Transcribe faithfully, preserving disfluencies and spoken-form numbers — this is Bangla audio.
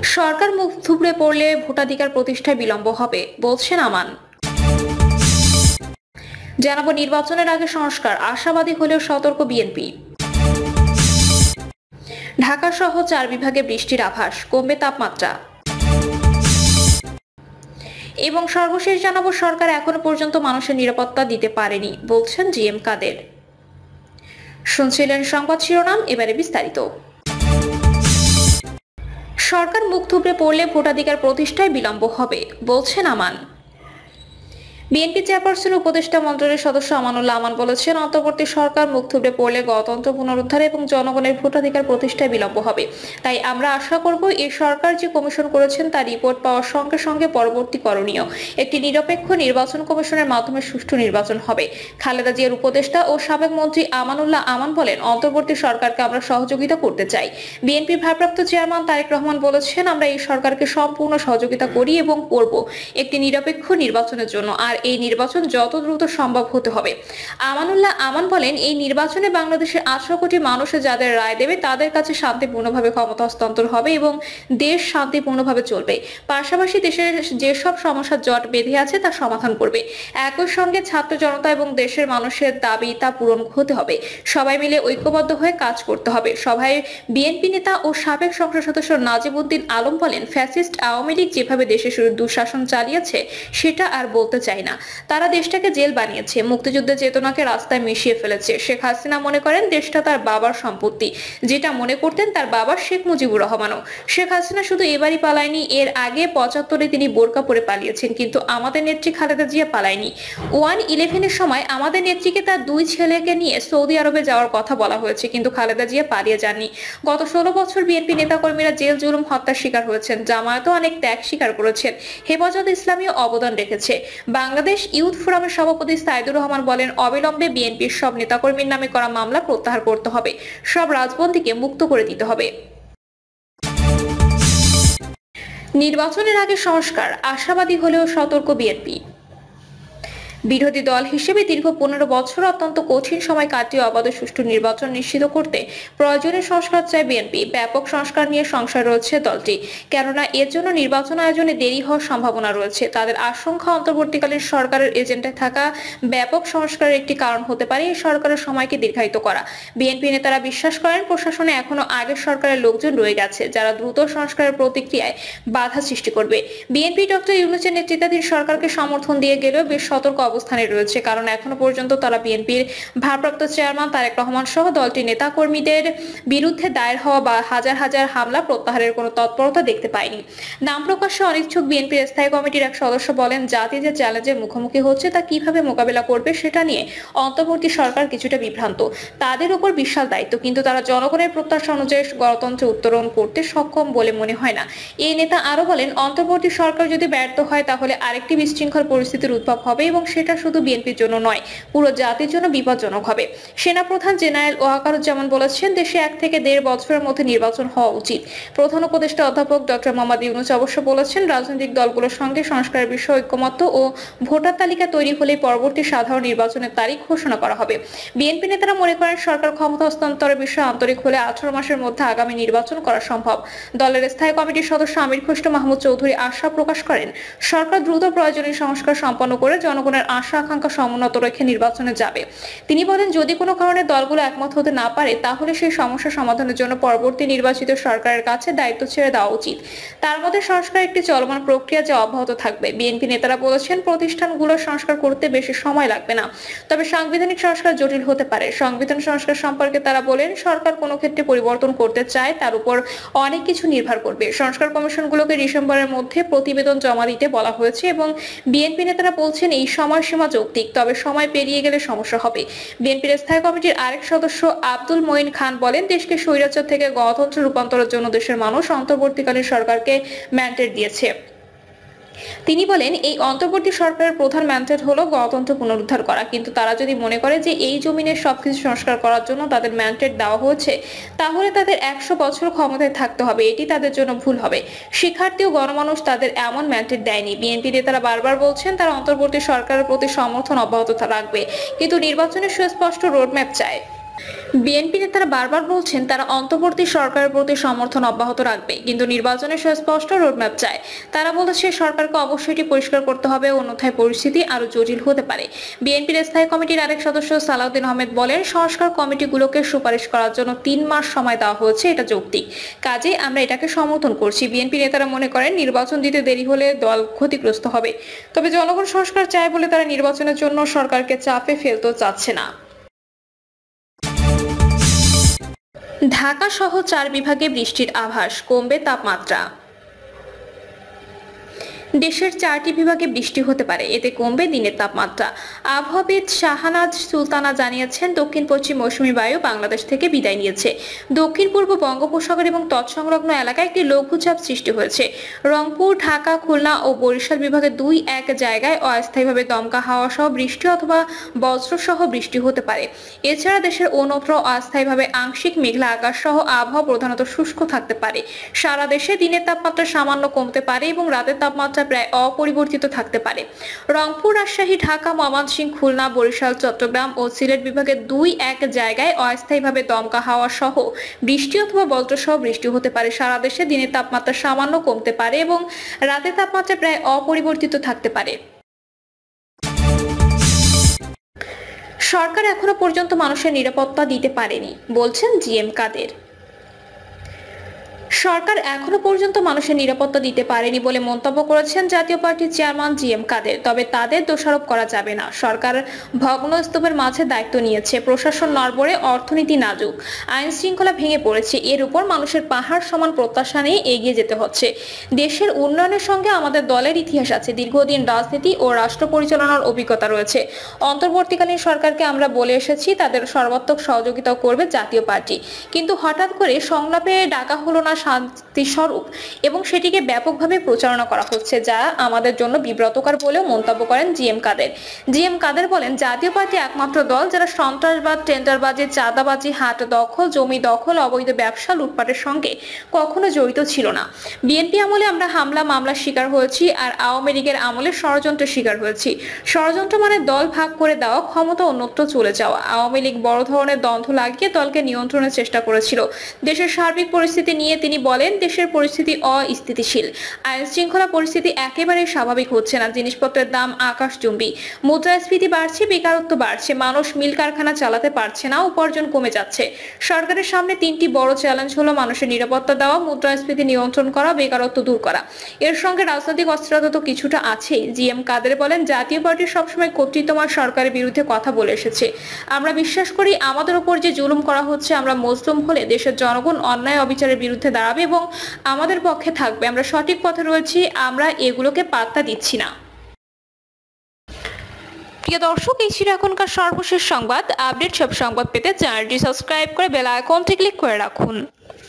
সরকার মুখ থুবড়ে পড়লে ভোটাধিকার প্রতিষ্ঠায় বিলম্ব হবে বলছেন আমান। জানাবো নির্বাচনের আগে সংস্কার, আশাবাদী হলেও সতর্ক বিএনপি। ঢাকা সহ চার বিভাগে বৃষ্টির আভাস, কমবে তাপমাত্রা। এবং সর্বশেষ জানাবো সরকার এখনো পর্যন্ত মানুষের নিরাপত্তা দিতে পারেনি বলছেন জি এম কাদের। শুনছিলেন সংবাদ শিরোনাম, এবারে বিস্তারিত। সরকার মুখ থুবড়ে পড়লে ভোটাধিকার প্রতিষ্ঠায় বিলম্ব হবে বলছেন আমান। বিএনপি চেয়ারপারসন উপদেষ্টা মন্ডলীর সদস্য আমানুল্লাহ আমান বলেছেন, অন্তর্বর্তী সরকার মুখ থুবড়ে পড়লে গণতন্ত্র পুনরুদ্ধার এবং জনগণের ভোটাধিকার প্রতিষ্ঠায় বিলম্ব হবে। তাই আমরা আশা করব এই সরকার যে কমিশন করেছেন তার রিপোর্ট পাওয়ার সঙ্গে সঙ্গে পরবর্তী করণীয় একটি নিরপেক্ষ নির্বাচন কমিশনের মাধ্যমে সুষ্ঠু নির্বাচন হবে। খালেদা জিয়ার উপদেষ্টা ও সাবেক মন্ত্রী আমানুল্লাহ আমান বলেন, অন্তর্বর্তী সরকারকে আমরা সহযোগিতা করতে চাই। বিএনপির ভারপ্রাপ্ত চেয়ারম্যান তারেক রহমান বলেছেন, আমরা এই সরকারকে সম্পূর্ণ সহযোগিতা করি এবং করব একটি নিরপেক্ষ নির্বাচনের জন্য, আর এই নির্বাচন যত দ্রুত সম্ভব হতে হবে। আমানুল্লাহ আমান বলেন, এই নির্বাচনে বাংলাদেশের আঠারো কোটি মানুষ যাদের রায় দেবে তাদের কাছে শান্তিপূর্ণভাবে ক্ষমতা হস্তান্তর হবে এবং দেশ শান্তিপূর্ণভাবে চলবে। পাশাপাশি দেশের যেসব সমস্যার জট বেঁধে আছে তা সমাধান করবে। একই সঙ্গে ছাত্র জনতা এবং দেশের মানুষের দাবি তা পূরণ হতে হবে। সবাই মিলে ঐক্যবদ্ধ হয়ে কাজ করতে হবে। সভায় বিএনপি নেতা ও সাবেক সংসদ সদস্য নাজিব উদ্দিন আলম বলেন, ফ্যাসিস্ট আওয়ামী লীগ যেভাবে দেশে দুঃশাসন চালিয়েছে সেটা আর বলতে চাই না। তারা দেশটাকে জেল বানিয়েছে, মুক্তিযুদ্ধের চেতনাকে রাস্তায় মিশিয়ে ফেলেছে। শেখ হাসিনা মনে করেন দেশটা তার বাবার সম্পত্তি, যেটা মনে করতেন তার বাবা শেখ মুজিবুর রহমানও। শেখ হাসিনা শুধু এবারই পালায়নি, এর আগে পঁচাত্তরে তিনি বোরকা পরে পালিয়েছেন, কিন্তু আমাদের নেত্রী খালেদা জিয়া পালায়নি। ওয়ান ইলেভেনের সময় আমাদের নেত্রীকে তার দুই ছেলেকে নিয়ে সৌদি আরবে যাওয়ার কথা বলা হয়েছে, কিন্তু খালেদা জিয়া পালিয়ে যাননি। গত ষোলো বছর বিএনপি নেতাকর্মীরা জেল জুলুম হত্যার শিকার হয়েছেন, জামায়াতও অনেক ত্যাগ স্বীকার করেছেন, হেফাজত ইসলামীও অবদান রেখেছে। বাংলাদেশ ইউথ ফোরামের সভাপতি সাইদুর রহমান বলেন, অবিলম্বে বিএনপির সব নেতাকর্মীর নামে করা মামলা প্রত্যাহার করতে হবে, সব রাজবন্দীকে মুক্ত করে দিতে হবে। নির্বাচনের আগে সংস্কার, আশাবাদী হলেও সতর্ক বিএনপি। বিরোধী দল হিসেবে দীর্ঘ পনেরো বছর অত্যন্ত কঠিন সময় কাটিয়ে অবাধ সুষ্ঠু নির্বাচন নিশ্চিত করতে প্রয়োজনীয় সংস্কার চায় বিএনপি। ব্যাপক সংস্কার নিয়ে সংশয় রয়েছে দলটি, কেননা এর জন্য নির্বাচন আয়োজনে দেরি হওয়ার সম্ভাবনা রয়েছে। তাদের আশঙ্কা, অন্তর্বর্তীকালীন সরকারের এজেন্ডায় থাকা ব্যাপক সংস্কারের একটি কারণ হতে পারে এই সরকারের সময়কে দীর্ঘায়িত করা। বিএনপি নেতারা বিশ্বাস করেন প্রশাসনে এখনো আগের সরকারের লোকজন রয়ে গেছে, যারা দ্রুত সংস্কারের প্রতিক্রিয়ায় বাধা সৃষ্টি করবে। বিএনপি ডক্টর ইউনূসের নেতৃত্বাধীন সরকারকে সমর্থন দিয়ে গেলেও বেশ সতর্ক অবস্থানে রয়েছে, কারণ এখনো পর্যন্ত তারা বিএনপির ভারপ্রাপ্ত চেয়ারম্যান তারেক রহমান সহ দলটির নেতা কর্মীদের বিরুদ্ধে দায়ের হওয়া বা হাজার হাজার হামলা প্রত্যাহারের কোনো তৎপরতা দেখতে পায়নি। নাম প্রকাশে অনিচ্ছুক বিএনপির স্থায়ী কমিটির এক সদস্য বলেন, জাতি যে চ্যালেঞ্জের মুখোমুখি হচ্ছে তা কিভাবে মোকাবেলা করবে সেটা নিয়ে অন্তর্বর্তী সরকার কিছুটা বিভ্রান্ত। তাদের উপর বিশাল দায়িত্ব, কিন্তু তারা জনগণের প্রত্যাশা অনুযায়ী গণতন্ত্র উত্তরণ করতে সক্ষম বলে মনে হয় না। এই নেতা আরো বলেন, অন্তর্বর্তী সরকার যদি ব্যর্থ হয় তাহলে আরেকটি বিশৃঙ্খল পরিস্থিতির উদ্ভব হবে এবং সেটা শুধু বিএনপির জন্য নয়, পুরো জাতির জন্য বিপজ্জনক হবে। সেনাপ্রধান জেনারেল ওয়াকারুজ্জামান বলেছেন, দেশে এক থেকে দেড় বছরের মধ্যে নির্বাচন হওয়া উচিত। প্রধান উপদেষ্টা অধ্যাপক ডক্টর মোহাম্মদ ইউনূস অবশ্য বলেছেন, রাজনৈতিক দলগুলোর সঙ্গে সংস্কারের বিষয়ে ঐকমত্য ও ভোটার তালিকা তৈরি হলে পরবর্তী সাধারণ নির্বাচনের তারিখ ঘোষণা করা হবে। বিএনপি নেতারা মনে করেন সরকার ক্ষমতা হস্তান্তরের বিষয়ে আন্তরিক হলে আঠারো মাসের মধ্যে আগামী নির্বাচন করা সম্ভব। দলের স্থায়ী কমিটির সদস্য আমির খোষ্ট মাহমুদ চৌধুরী আশা প্রকাশ করেন, সরকার দ্রুত প্রয়োজনীয় সংস্কার সম্পন্ন করে জনগণের আশা আকাঙ্ক্ষা সমুন্নত রেখে নির্বাচনে যাবে। তিনি বলেন, যদি কোনো কারণে দলগুলো একমত হতে না পারে তাহলে সেই সমস্যা সমাধানের জন্য পরবর্তী নির্বাচিত সরকারের কাছে দায়িত্ব ছেড়ে দেওয়া উচিত। তার মধ্যে সংস্কার একটি চলমান প্রক্রিয়া, যা অব্যাহত থাকবে। বিএনপি নেতারা বলেছেন, প্রতিষ্ঠানগুলোর সংস্কার করতে বেশি সময় লাগবে না, তবে সাংবিধানিক সংস্কার জটিল হতে পারে। সংবিধান সংস্কার সম্পর্কে তারা বলেন, সরকার কোনো ক্ষেত্রে পরিবর্তন করতে চায় তার উপর অনেক কিছু নির্ভর করবে। সংস্কার কমিশনগুলোকে ডিসেম্বরের মধ্যে প্রতিবেদন জমা দিতে বলা হয়েছে এবং বিএনপি নেতারা বলছেন এই সময়সীমা যৌক্তিক, তবে সময় পেরিয়ে গেলে সমস্যা হবে। বিএনপির স্থায়ী কমিটির আরেক সদস্য আব্দুল মঈন খান বলেন, দেশকে স্বৈরাচার থেকে গণতন্ত্রে রূপান্তরের জন্য দেশের মানুষ অন্তর্বর্তীকালীন সরকারকে ম্যান্ডেট দিয়েছে। তিনি বলেন, এই অন্তর্বর্তী সরকারের প্রধান ম্যান্ডেট হলো গণতন্ত্র পুনরুদ্ধার করা, কিন্তু তারা যদি মনে করে যে এই জমিনের সবকিছু সংস্কার করার জন্য তাদের ম্যান্ডেট দেওয়া হয়েছে তাহলে তাদের একশো বছর ক্ষমতায় থাকতে হবে, এটি তাদের জন্য ভুল হবে। শিক্ষার্থী ও গণমানুষ তাদের এমন ম্যান্ডেট দেয়নি। বিএনপি নেতারা বারবার বলছেন তারা অন্তর্বর্তী সরকারের প্রতি সমর্থন অব্যাহত রাখবে, কিন্তু নির্বাচনের সুস্পষ্ট রোডম্যাপ চায়। বিএনপি নেতারা বারবার বলছেন তারা অন্তর্বর্তী সরকারের প্রতি সমর্থন অব্যাহত রাখবে, কিন্তু নির্বাচনের সুস্পষ্ট রোডম্যাপ চায়। তারা বলেছে সরকারকে অবশ্যই এটি পরিষ্কার করতে হবে, অন্যথায় পরিস্থিতি আরো জটিল হতে পারে। বিএনপির স্থায়ী কমিটির আরেক সদস্য সালাউদ্দিন আহমেদ বলেন, সংস্কার কমিটিগুলোকে সুপারিশ করার জন্য তিন মাস সময় দেওয়া হয়েছে, এটা যৌক্তিক। কাজেই আমরা এটাকে সমর্থন করছি। বিএনপি নেতারা মনে করেন নির্বাচন দিতে দেরি হলে দল ক্ষতিগ্রস্ত হবে, তবে জনগণ সংস্কার চায় বলে তারা নির্বাচনের জন্য সরকারকে চাপে ফেলতে চাচ্ছে না। ঢাকা সহ চার বিভাগে বৃষ্টির আভাস, কমবে তাপমাত্রা। দেশের চারটি বিভাগে বৃষ্টি হতে পারে, এতে কমবে দিনের তাপমাত্রা। আবহাওয়াবিদ শাহানাজ সুলতানা জানিয়েছেন, দক্ষিণ পশ্চিম মৌসুমী বায়ু বাংলাদেশ থেকে বিদায় নিয়েছে। দক্ষিণ পূর্ব বঙ্গোপসাগর এবং তৎসংলগ্ন এলাকায় একটি লঘুচাপ সৃষ্টি হয়েছে। রংপুর, ঢাকা, খুলনা ও বরিশাল বিভাগে দুই এক জায়গায় অস্থায়ীভাবে দমকা হাওয়া সহ বৃষ্টি অথবা বজ্রসহ বৃষ্টি হতে পারে। এছাড়া দেশের অন্যত্র অস্থায়ীভাবে আংশিক মেঘলা আকাশ সহ আবহাওয়া প্রধানত শুষ্ক থাকতে পারে। সারা দেশে দিনের তাপমাত্রা সামান্য কমতে পারে এবং রাতের তাপমাত্রা প্রায় অপরিবর্তিত থাকতে পারে। রংপুর, রাজশাহী, ঢাকা, ময়মনসিংহ, খুলনা, বরিশাল, চট্টগ্রাম ও সিলেট বিভাগে দুই এক জায়গায় অস্থায়ীভাবে দমকা হাওয়া সহ বৃষ্টি অথবা বজ্রসহ বৃষ্টি হতে পারে। সারা দেশে দিনের তাপমাত্রা সামান্য কমতে পারে এবং রাতের তাপমাত্রা প্রায় অপরিবর্তিত থাকতে পারে। সরকার এখনো পর্যন্ত মানুষের নিরাপত্তা দিতে পারেনি, বলছেন জি এম কাদের। সরকার এখনো পর্যন্ত মানুষের নিরাপত্তা দিতে পারেনি বলে মন্তব্য করেছেন জাতীয় পার্টির চেয়ারম্যান জি এম কাদের। তবে তাদের দোষারোপ করা যাবে না। সরকার ভগ্নস্তূপের মাঝে দায়িত্ব নিয়েছে, প্রশাসন নড়বড়ে, অর্থনীতি নাজুক, আইন শৃঙ্খলা ভেঙে পড়েছে। এর উপর মানুষের পাহাড় সমান প্রত্যাশা নিয়ে এগিয়ে যেতে হচ্ছে। দেশের উন্নয়নের সঙ্গে আমাদের দলের ইতিহাস আছে, দীর্ঘদিন রাজনীতি ও রাষ্ট্র পরিচালনার অভিজ্ঞতা রয়েছে। অন্তর্বর্তীকালীন সরকারকে আমরা বলে এসেছি তাদের সর্বাত্মক সহযোগিতা করবে জাতীয় পার্টি, কিন্তু হঠাৎ করে সংলাপে ডাকা হলো না শান্তি স্বরূপ এবং সেটিকে ব্যাপকভাবে প্রচারণা করা হচ্ছে, যা আমাদের জন্য বিব্রতকর বলেও মন্তব্য করেন জি এম কাদের। জি এম কাদের বলেন, জাতীয় পার্টি একমাত্র দল যারা সন্ত্রাসবাদ, টেন্ডারবাজি, চাঁদাবাজি, হাট দখল, জমি দখল, অবৈধ ব্যবসা, লুটপাটের সঙ্গে কখনো জড়িত ছিল না। বিএনপি আমলে আমরা হামলা মামলার শিকার হয়েছি, আর আওয়ামী লীগের আমলে ষড়যন্ত্রের শিকার হয়েছি। ষড়যন্ত্র মানে দল ভাগ করে দেওয়া, ক্ষমতা অন্যত্র চলে যাওয়া। আওয়ামী লীগ বড় ধরনের দ্বন্দ্ব লাগিয়ে দলকে নিয়ন্ত্রণের চেষ্টা করেছিল। দেশের সার্বিক পরিস্থিতি নিয়ে তিনি বলেন, দেশের পরিস্থিতি অস্থিতিশীল, আইন শৃঙ্খলা পরিস্থিতি একেবারেই স্বাভাবিক হচ্ছে না। জিনিসপত্রের দাম আকাশচুম্বী, মুদ্রাস্ফীতি বাড়ছে, বেকারত্ব বাড়ছে, মানুষ মিল কারখানা চালাতে পারছে না, উপার্জন কমে যাচ্ছে। সরকারের সামনে তিনটি বড় চ্যালেঞ্জ হলো মানুষের নিরাপত্তা দেওয়া, মুদ্রাস্ফীতি নিয়ন্ত্রণ করা, বেকারত্ব দূর করা। এর সঙ্গে রাজনৈতিক অস্থিরতা তো কিছুটা আছেই। জি এম কাদের বলেন, জাতীয় পার্টি সবসময় কর্তৃত্ববান সরকারের বিরুদ্ধে কথা বলে এসেছে। আমরা বিশ্বাস করি আমাদের উপর যে জুলুম করা হচ্ছে, আমরা মজলুম হলে দেশের জনগণ অন্যায় অবিচারের বিরুদ্ধে দাঁড়াবে এবং আমাদের পক্ষে থাকবে। আমরা সঠিক পথে রয়েছি, আমরা এগুলোকে পাত্তা দিচ্ছি না। প্রিয় দর্শক, এই ছিল এখনকার সর্বশেষ সংবাদ। আপডেট সব সংবাদ পেতে চ্যানেলটি সাবস্ক্রাইব করে বেল আইকনটি ক্লিক করে রাখুন।